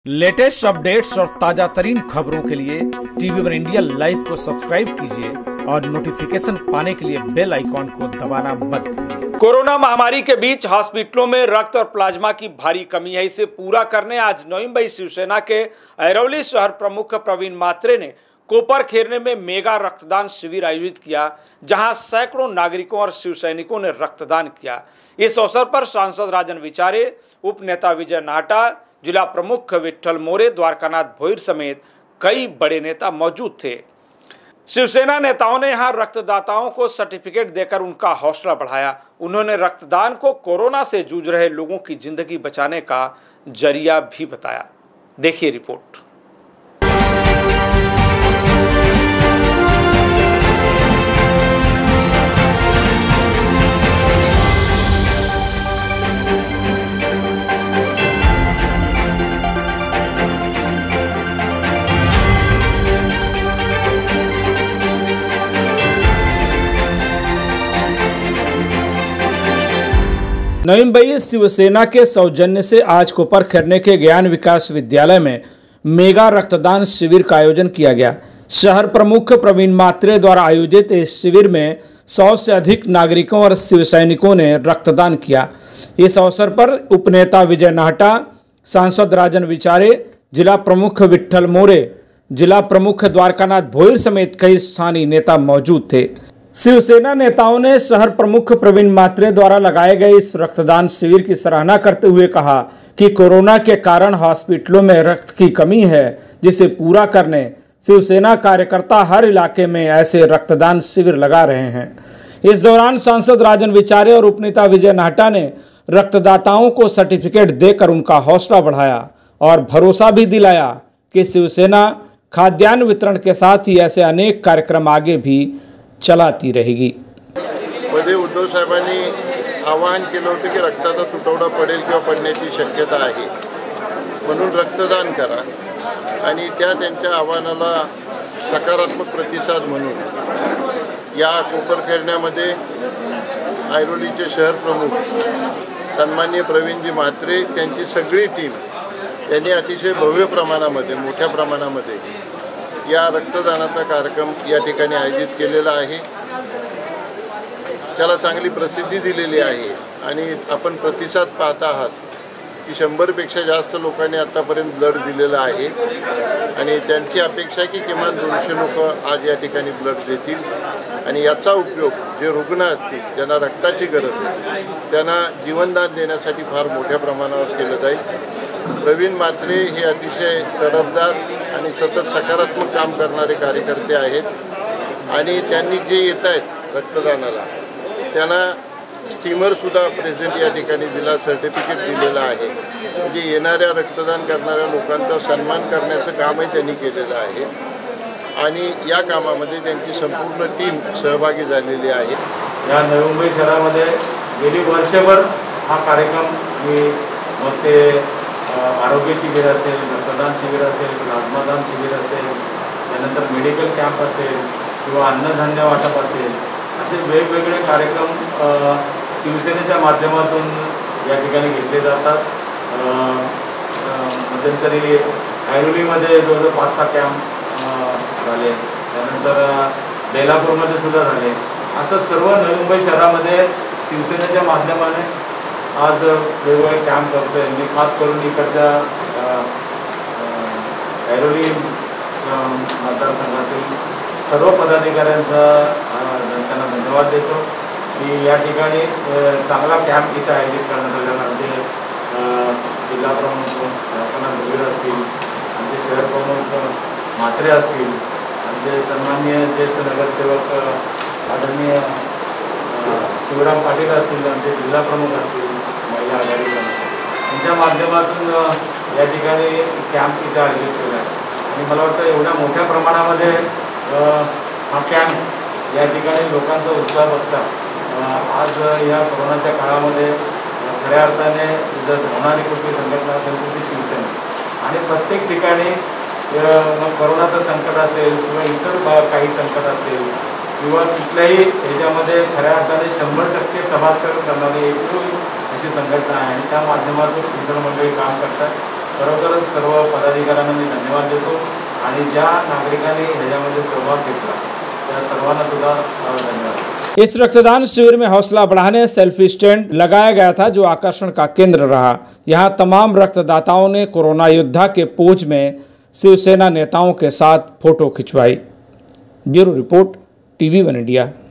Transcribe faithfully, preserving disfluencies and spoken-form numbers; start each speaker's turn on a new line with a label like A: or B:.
A: Latest updates और ताजा तरीन खबरों के लिए टीवी वन इंडिया लाइव को सब्सक्राइब कीजिए और नोटिफिकेशन पाने के लिए बेल आइकॉन को दबाना मत भूलिए।
B: कोरोना महामारी के बीच हॉस्पिटलों में रक्त और प्लाज्मा की भारी कमी है। इसे पूरा करने आज नवी मुंबई शिवसेना के अरवली शहर प्रमुख प्रवीण मात्रे ने कोपर खेरने में मेगा रक्तदान शिविर आयोजित किया, जहां सैकड़ों नागरिकों और शिव सैनिकों ने रक्तदान किया। इस अवसर पर सांसद राजन विचारे, उप नेता विजय नाहटा, जिला प्रमुख विठल मोरे, द्वारकानाथ भोईर समेत कई बड़े नेता मौजूद थे। शिवसेना नेताओं ने यहां रक्तदाताओं को सर्टिफिकेट देकर उनका हौसला बढ़ाया। उन्होंने रक्तदान को कोरोना से जूझ रहे लोगों की जिंदगी बचाने का जरिया भी बताया। देखिए रिपोर्ट।
A: नवी मुंबई शिवसेना के सौजन्य से आज कोपर खेरने के ज्ञान विकास विद्यालय में मेगा रक्तदान शिविर का आयोजन किया गया। शहर प्रमुख प्रवीण मात्रे द्वारा आयोजित इस शिविर में सौ से अधिक नागरिकों और शिव सैनिकों ने रक्तदान किया। इस अवसर पर उपनेता विजय नाहटा, सांसद राजन विचारे, जिला प्रमुख विठल मोरे, जिला प्रमुख द्वारकानाथ भोईर समेत कई स्थानीय नेता मौजूद थे। शिवसेना नेताओं ने शहर प्रमुख प्रवीण मात्रे द्वारा लगाए गए इस रक्तदान शिविर की सराहना करते हुए कहा कि कोरोना के कारण हॉस्पिटलों में रक्त की कमी है, जिसे पूरा करने शिवसेना कार्यकर्ता हर इलाके में ऐसे रक्तदान शिविर लगा रहे हैं। इस दौरान सांसद राजन विचारे और उपनेता विजय नाहटा ने रक्तदाताओं को सर्टिफिकेट देकर उनका हौसला बढ़ाया और भरोसा भी दिलाया कि शिवसेना खाद्यान्न वितरण के साथ ही ऐसे अनेक कार्यक्रम आगे भी चलाती रहेगी।
C: मध्ये उद्धव साहेबांनी आवाहन केलं होतं की रक्ताचा तुटवडा पडेल किंवा पडण्याची शक्यता आहे, म्हणून रक्तदान करा, आणि त्या त्यांच्या आवाहनाला सकारात्मक प्रतिसाद म्हणून या कोपर खेरण्यामध्ये ऐरोलीचे शहर प्रमुख सन्माननीय प्रवीणजी म्हात्रे त्यांची सगळी टीम यांनी अतिशय भव्य प्रमाणामध्ये मोठ्या प्रमाणामध्ये या रक्तदानाचा कार्यक्रम या ठिकाणी आयोजित केलेला आहे। त्याला चांगली प्रसिद्धी दिलेली आहे आणि आपण प्रतिसाद पाहता आहात की शंभर पेक्षा जास्त लोकांनी आतापर्यंत ब्लड दिलेलं आहे आणि त्यांची अपेक्षा आहे की किमान दोनशे लोक आज या ठिकाणी ब्लड देतील आणि याचा उपयोग जे रुग्ण असतील, ज्यांना रक्ताची गरज आहे, त्यांना जीवनदान देण्यासाठी फार मोठ्या प्रमाणावर केलं जाईल। प्रवीण मात्रे हे अतिशय तडफदार आणि सतत सकारात्मक काम करणारे कार्यकर्ते आहेत आणि त्यांनी जे येत आहेत रक्तदानाला त्यांना स्टीमरसुद्धा प्रेझेंट या ठिकाणी दिला, सर्टिफिकेट दिलेलं आहे। म्हणजे येणाऱ्या रक्तदान करणाऱ्या लोकांचा सन्मान करण्याचं कामही त्यांनी केलेलं आहे आणि या कामामध्ये त्यांची संपूर्ण टीम सहभागी झालेली आहे।
D: या नवी मुंबई शहरामध्ये गेली वर्षभर हा कार्यक्रम मी मग ते आरोग्य शिबिर असेल, रक्तदान शिबिर असेल, प्लाझ्मादान शिबिर असेल, त्यानंतर मेडिकल कॅम्प असेल किंवा अन्नधान्य वाटप असेल, असे वेगवेगळे कार्यक्रम शिवसेनेच्या माध्यमातून या ठिकाणी घेतले जातात। मध्यंतरी ऐरोलीमध्ये जवळजवळ पाच सहा कॅम्प झाले, त्यानंतर बेलापूरमध्ये सुद्धा झाले। असं सर्व नवी मुंबई शहरामध्ये शिवसेनेच्या माध्यमाने आज वेगवेगळे कॅम्प करतो आहे। मी खास करून इकडच्या ऐरोली मतदारसंघातील सर्व पदाधिकाऱ्यांचा त्यांना धन्यवाद देतो की या ठिकाणी चांगला कॅम्प इथं आयोजित करण्यात आलेला आहे। जिल्हा प्रमुख द्वारकानाथ भोईर असतील, आमचे शहर प्रमुख म्हात्रे असतील, आमचे सन्माननीय ज्येष्ठ नगरसेवक आदरणीय शिवराम पाटील असतील, आमचे जिल्हा प्रमुख असतील, महिला आघाडीच्या त्यांच्या माध्यमातून या ठिकाणी कॅम्प इथे आयोजित केला आहे आणि मला वाटतं एवढ्या मोठ्या प्रमाणामध्ये हा कॅम्प या ठिकाणी लोकांचा उत्साह बघता आज या कोरोनाच्या काळामध्ये खऱ्या अर्थाने जर होणारी कुठली संघटना असेल तर ती शिवसेना आणि प्रत्येक ठिकाणी मग कोरोनाचं संकट असेल किंवा इतर काही संकट असेल किंवा कुठल्याही ह्याच्यामध्ये खऱ्या अर्थाने शंभर टक्के समाजकारण करणारी एक अशी संघटना आहे आणि त्या माध्यमातून मित्रमंडळी काम करतात। खरोखरच सर्व पदाधिकाऱ्यांना मी धन्यवाद देतो आणि ज्या नागरिकांनी ह्याच्यामध्ये सहभाग घेतला त्या सर्वांना सुद्धा धन्यवाद।
A: इस रक्तदान शिविर में हौसला बढ़ाने सेल्फी स्टैंड लगाया गया था जो आकर्षण का केंद्र रहा। यहां तमाम रक्तदाताओं ने कोरोना योद्धा के पोज में शिवसेना नेताओं के साथ फोटो खिंचवाई। Bureau report, TV one India.